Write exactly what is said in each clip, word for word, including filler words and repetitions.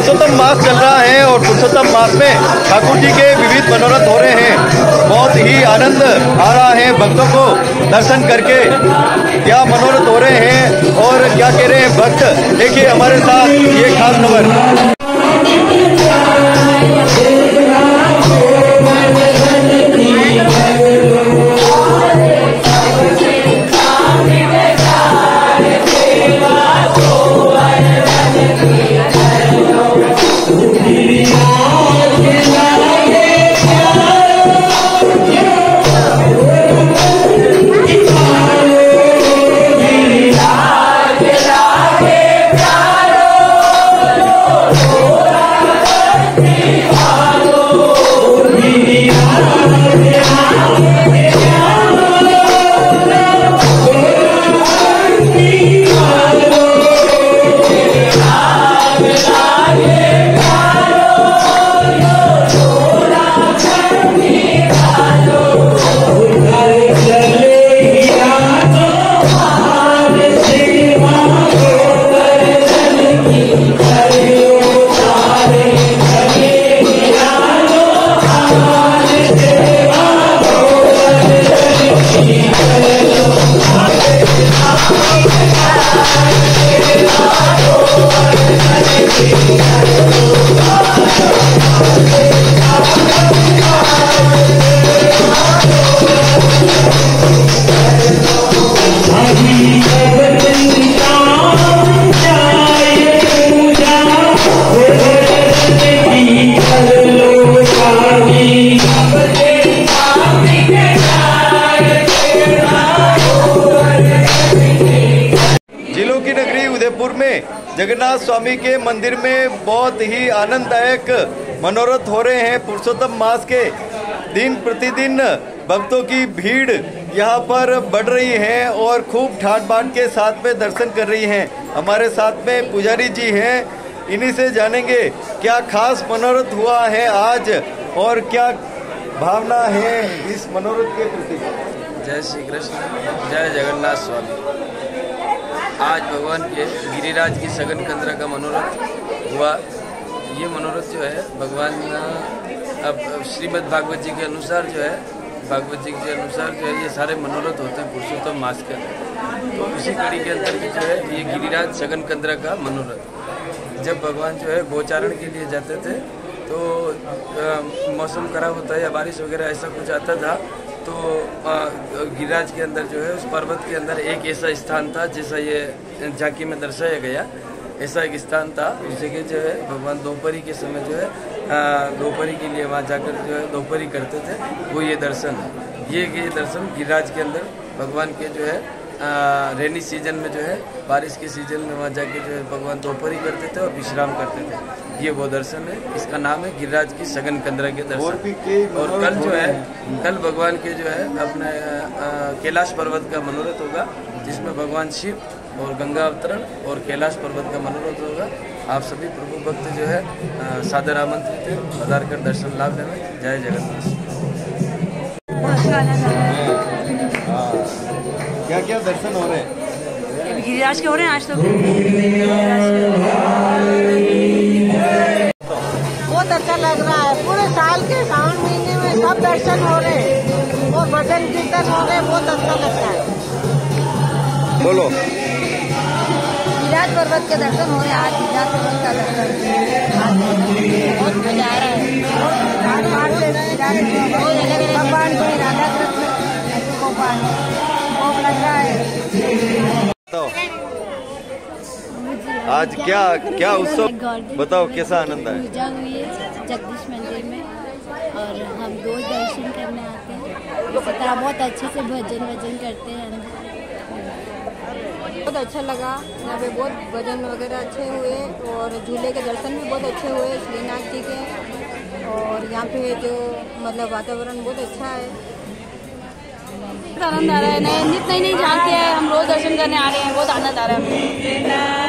पुरुषोत्तम मास चल रहा है और पुरुषोत्तम मास में ठाकुर जी के विविध मनोरथ हो रहे हैं। बहुत ही आनंद आ रहा है भक्तों को दर्शन करके। क्या मनोरथ हो रहे हैं और क्या कह रहे हैं भक्त, देखिए हमारे साथ ये खास खबर। में जगन्नाथ स्वामी के मंदिर में बहुत ही आनंददायक मनोरथ हो रहे हैं। पुरुषोत्तम मास के दिन प्रतिदिन भक्तों की भीड़ यहाँ पर बढ़ रही है और खूब ठाट बाट के साथ में दर्शन कर रही हैं। हमारे साथ में पुजारी जी हैं, इन्हीं से जानेंगे क्या खास मनोरथ हुआ है आज और क्या भावना है इस मनोरथ के प्रति। जय श्री कृष्ण, जय जगन्नाथ स्वामी। आज भगवान के गिरिराज की सघन कंद्रा का मनोरथ हुआ। ये मनोरथ जो है भगवान अब श्रीमद् भागवत जी के अनुसार जो है भागवत जी के अनुसार जो है ये सारे मनोरथ होते हैं पुरुषोत्तम मास के अंदर। तो उसी कड़ी के अंतर्गत जो है ये गिरिराज सघन कंद्रा का मनोरथ। जब भगवान जो है गोचारण के लिए जाते थे तो आ, मौसम खराब होता है या बारिश वगैरह ऐसा कुछ आता था, तो गिरिराज के अंदर जो है उस पर्वत के अंदर एक ऐसा स्थान था जैसा ये झांकी में दर्शाया गया, ऐसा एक स्थान था। उस जगह जो है भगवान दोपहरी के समय जो है दोपहरी के लिए वहाँ जाकर जो है दोपहरी करते थे, वो ये दर्शन है। ये ये दर्शन गिरिराज के अंदर भगवान के जो है रेनी सीजन में जो है बारिश के सीजन में वहाँ जाके जो है भगवान दोपहरी करते थे और विश्राम करते थे। ये वो दर्शन है, इसका नाम है गिरिराज की सघन कंद्रा के दर्शन। और कल जो है कल भगवान के जो है अपने कैलाश पर्वत का मनोरथ होगा, जिसमें भगवान शिव और गंगा अवतरण और कैलाश पर्वत का मनोरथ होगा। आप सभी प्रभु भक्त जो है सादर आमंत्रित है, पधार कर दर्शन लाभ लेना। जय जगन्नाथ। क्या क्या दर्शन हो रहे हैं? गिरिराज के हो रहे हैं आज तो। बहुत अच्छा लग रहा है। पूरे साल के सावन महीने में सब दर्शन हो रहे हैं और भजन कीर्तन हो रहे हैं, बहुत अच्छा लगता है। बोलो। गिरिराज पर्वत के दर्शन हो रहे हैं आज। गिरिराज पर्वत का दर्शन बहुत मजा आ रहा है। भगवान को राधा कृष्ण गोपाल बहुत लग रहा है। आज क्या क्या उत्सव बताओ, कैसा आनंद है? पूजा हुई है जगदीश मंदिर में और हम रोज दर्शन करने आते हैं। इसी तरह बहुत अच्छे से भजन वजन करते हैं अंदर। बहुत अच्छा लगा, यहाँ पे बहुत भजन वगैरह अच्छे हुए और झूले के दर्शन भी बहुत अच्छे हुए श्रीनाथ जी के। और यहाँ पे जो मतलब वातावरण बहुत अच्छा है, आनंद आ रहा है। नए नित नई नई झांकी है, हम रोज दर्शन करने आ रहे हैं, बहुत आनंद आ रहा है।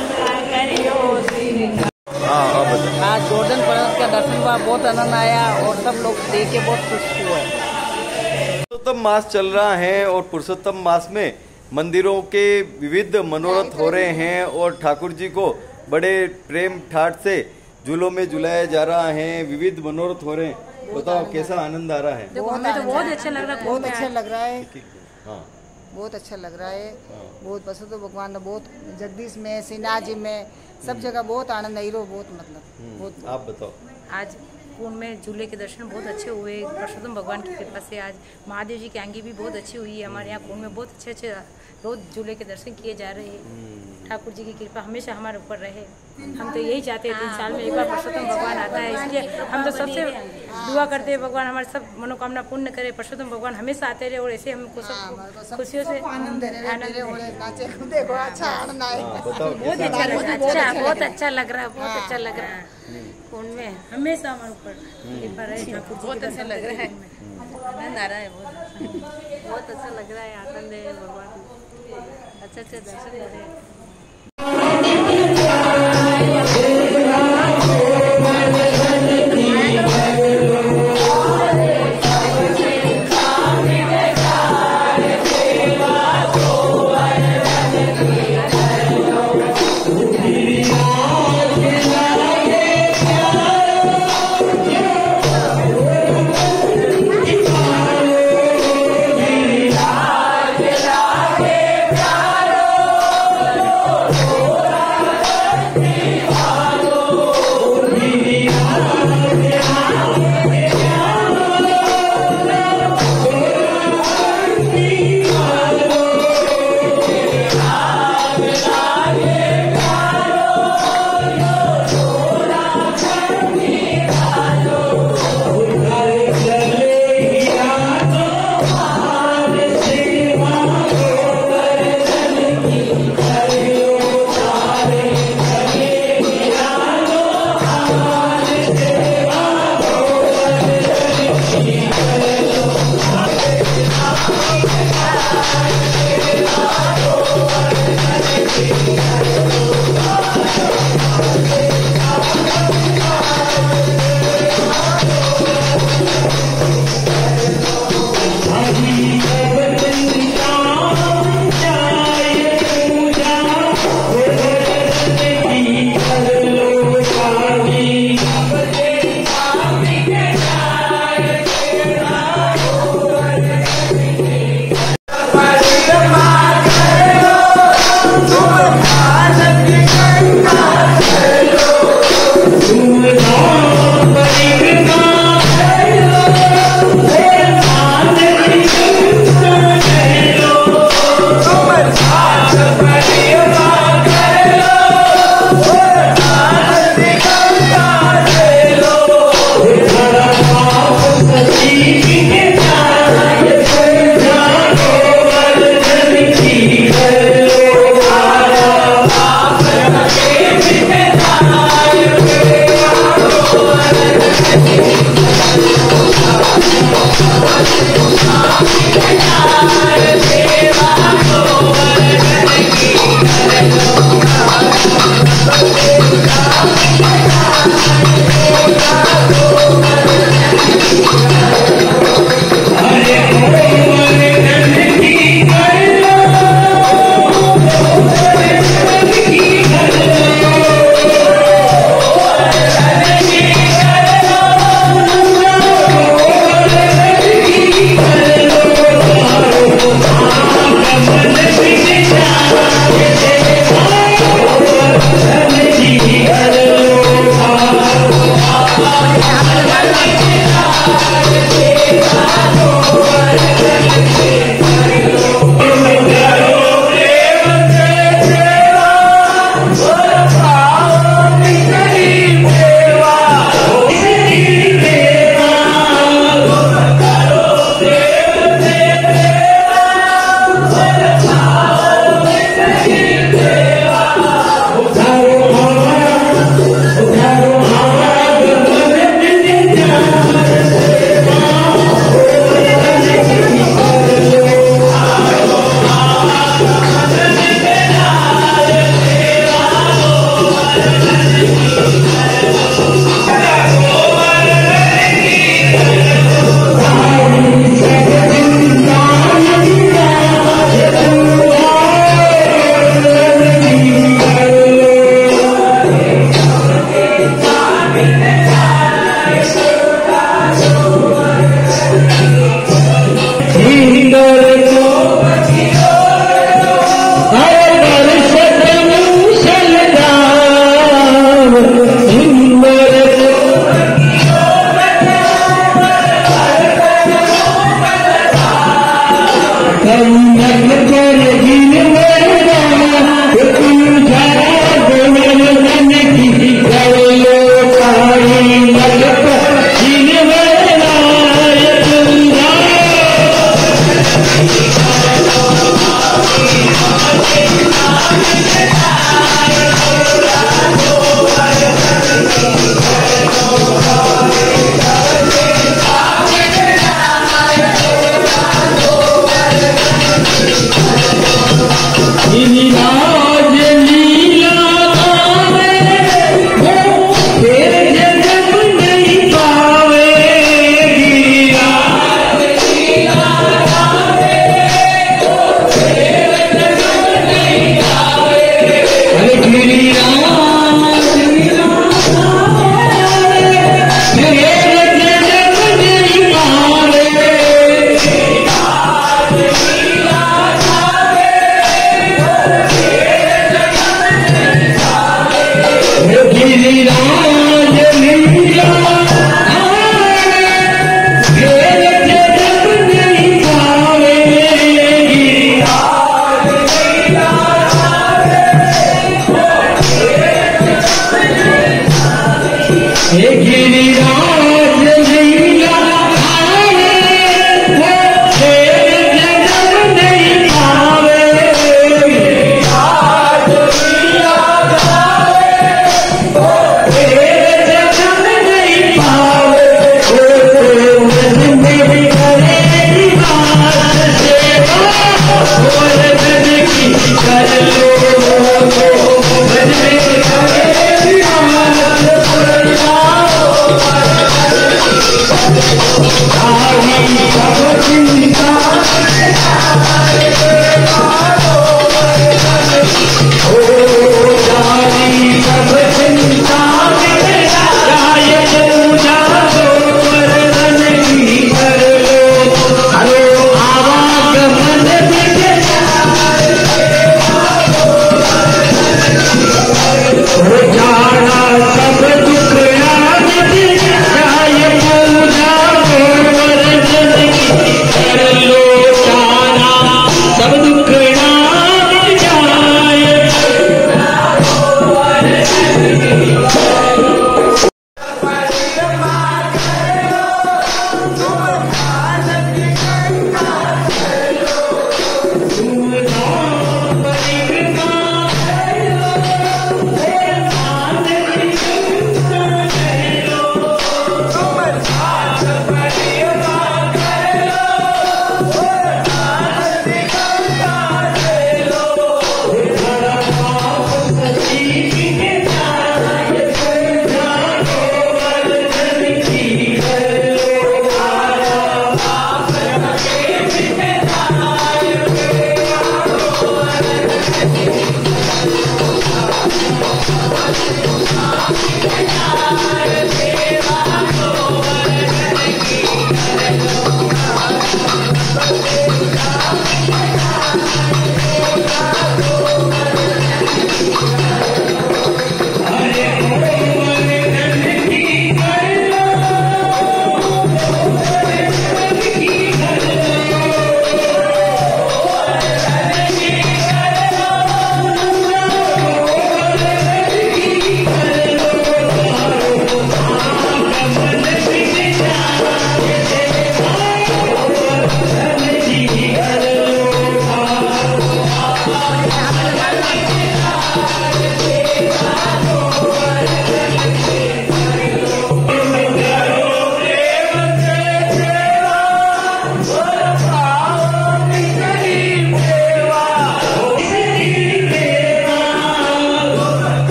आज गोवर्धन पर्वत का दर्शन हुआ, बहुत आनंद आया और सब लोग देख के बहुत खुश हुए। पुरुषोत्तम मास चल रहा है और पुरुषोत्तम मास में मंदिरों के विविध मनोरथ हो रहे हैं और ठाकुर जी को बड़े प्रेम ठाट से झूलों में झुलाया जा रहा है, विविध मनोरथ हो रहे हैं। बताओ कैसा आनंद आ रहा है? देखो हमें तो बहुत अच्छा लग रहा है, बहुत अच्छा लग रहा है, हाँ बहुत अच्छा लग रहा है। बहुत पसंद तो भगवान ने बहुत जगदीश में, सिन्हा जी में, सब जगह बहुत आनंद आई रो, बहुत मतलब बहुत। आप बताओ। आज कुंभ में झूले के दर्शन बहुत अच्छे हुए, परशुराम भगवान की कृपा से। आज महादेव जी की आंगी भी बहुत अच्छी हुई है। हमारे यहाँ कुंभ में बहुत अच्छे अच्छे रोज झूले के दर्शन किए जा रहे हैं। ठाकुर जी की कृपा हमेशा हमारे ऊपर रहे। हम तो यही चाहते हैं, तीन साल में एक बार परशुराम भगवान आता है, इसलिए हम तो सबसे दुआ करते हैं भगवान हमारे सब मनोकामना पूर्ण करे, परशुराम भगवान हमेशा आते रहे और ऐसे हमको सब खुशियों से आनंद देखो, अच्छा आनंद आए। बहुत अच्छा लग रहा है, अच्छा बहुत अच्छा लग रहा है, बहुत अच्छा लग रहा है। कुंभ में हमेशा हमारे ऊपर कृपा रहे ठाकुर जी। बहुत अच्छा लग रहा है, आनंद आ रहा है, बहुत बहुत अच्छा लग रहा है, आनंद है भगवान, अच्छे अच्छे दर्शन हो रहे हैं।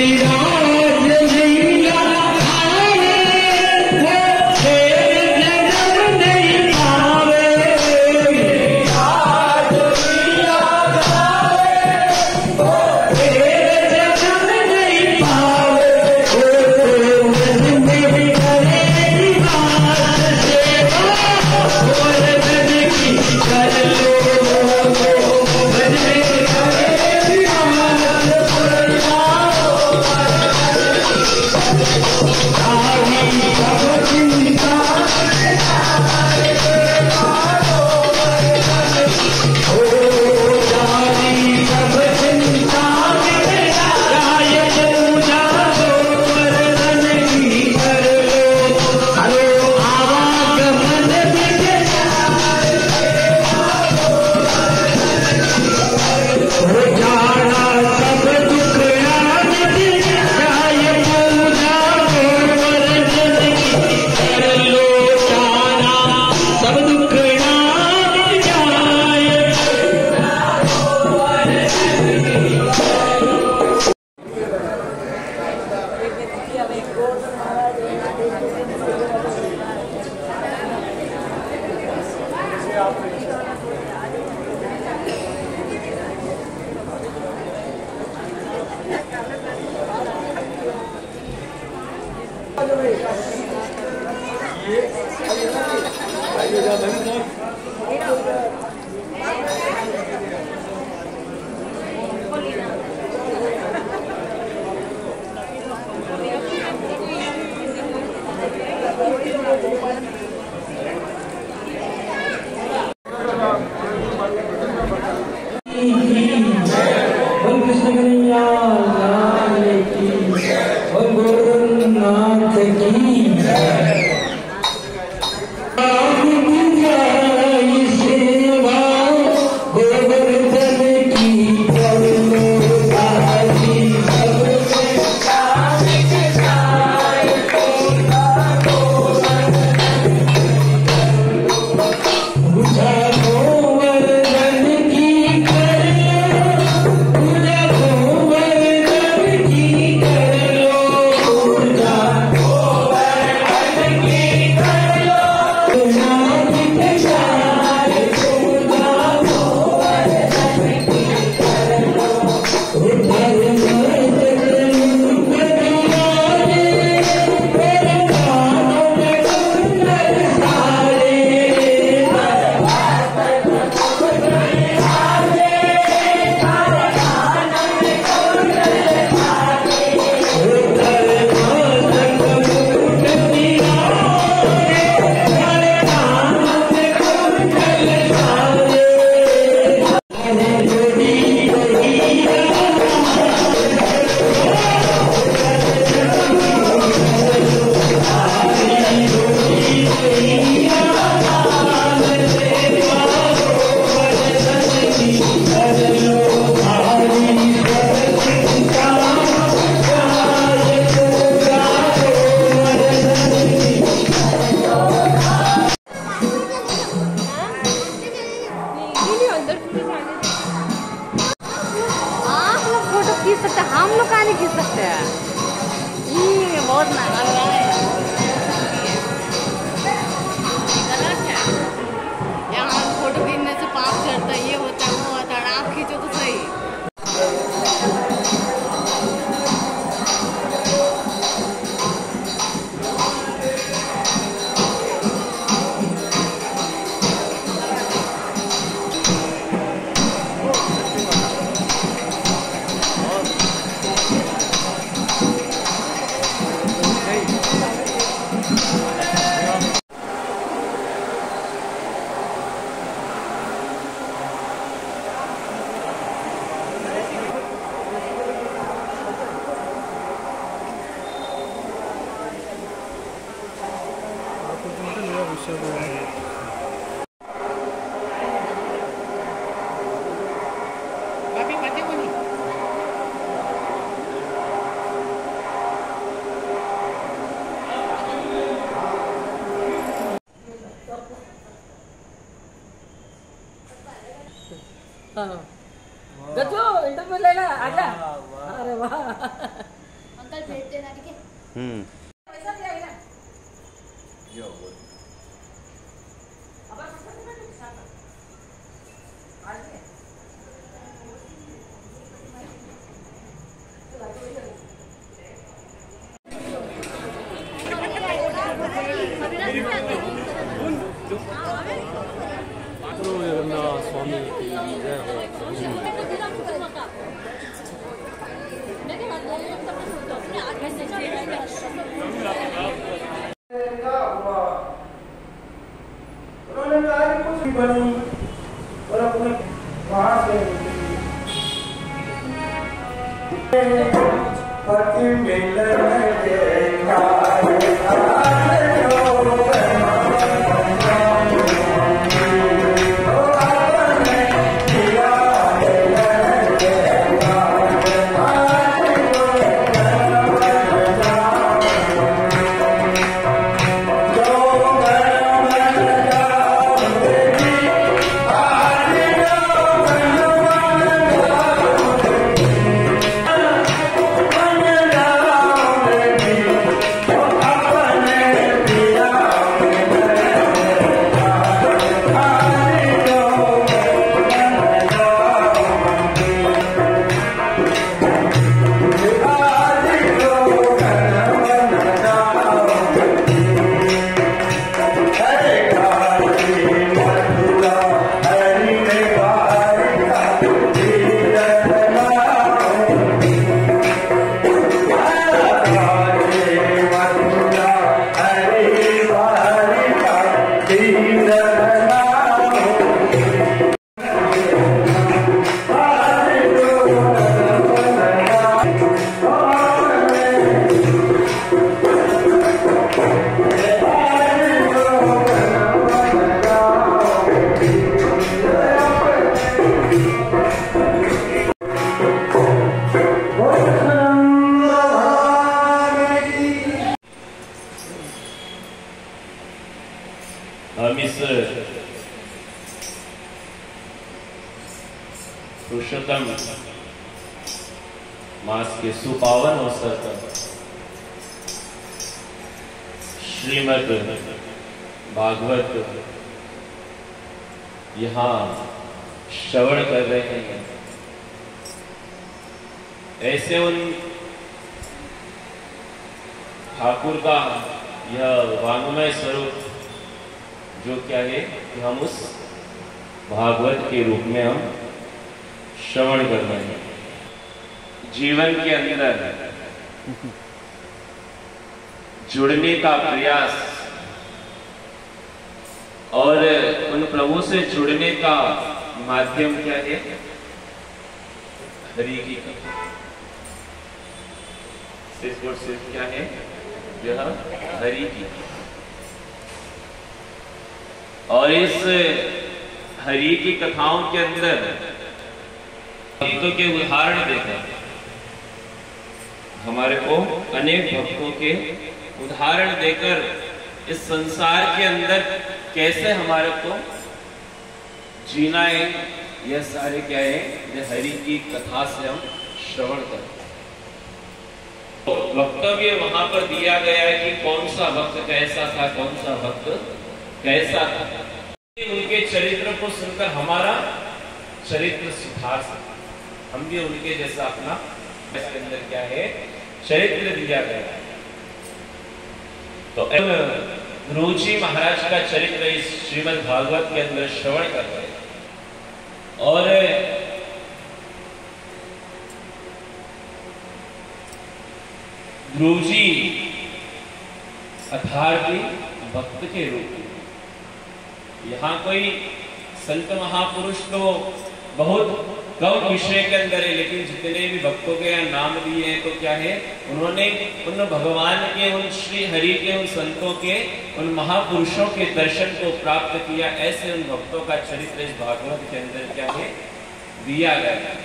गजो इंटरव्यू लेला आजा. अरे वाह हम्म जगन्नाथ स्वामी की जय हो। उन्होंने कहा कि कुछ भी बनी और अपने वहां से पति मिलन देखा हम इस पुरुषोत्तम मास के सुपावन अवसर पर श्रीमद् भागवत यहाँ श्रवण कर रहे हैं। ऐसे उन ठाकुर का यह वाङ्मय स्वरूप जो क्या है कि हम उस भागवत के रूप में हम श्रवण कर रहे हैं। जीवन के अंदर जुड़ने का प्रयास और उन प्रभु से जुड़ने का माध्यम क्या है? हरि की कथा। सिर्फ और सिर्फ क्या है? यह हरि की। और इस हरि की कथाओं के अंदर भक्तों के उदाहरण देकर हमारे को अनेक भक्तों के उदाहरण देकर इस संसार के अंदर कैसे हमारे को जीना है, यह सारे क्या है? यह हरि की कथा से हम श्रवण करते हैं। तो वक्तव्य वहां पर दिया गया है कि कौन सा भक्त कैसा था, कौन सा भक्त कैसा था। उनके चरित्र को सुनकर हमारा चरित्र सुधार सकता, हम भी उनके जैसा अपना इसके अंदर क्या है? चरित्र दिया गया है। तो गुरु जी महाराज का चरित्र इस श्रीमद् भागवत के अंदर श्रवण कर रहे हैं। और गुरु जी अथार्थी भक्त के रूप में, यहाँ कोई संत महापुरुष तो बहुत कम विषय के अंदर है, लेकिन जितने भी भक्तों के यहाँ नाम दिए हैं तो क्या है? उन्होंने उन भगवान के, उन श्री हरि के, उन संतों के, उन महापुरुषों के दर्शन को प्राप्त किया। ऐसे उन भक्तों का चरित्र इस भागवत के अंदर क्या है? दिया गया है।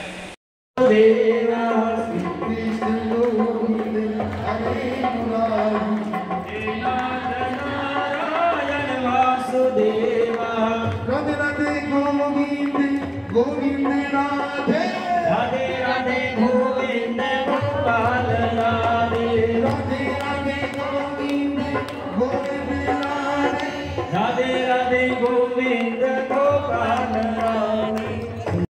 गोविंद राधे राधे राधे गोविंद गोपाल राधे राधे राधे राधे राधे गोविंद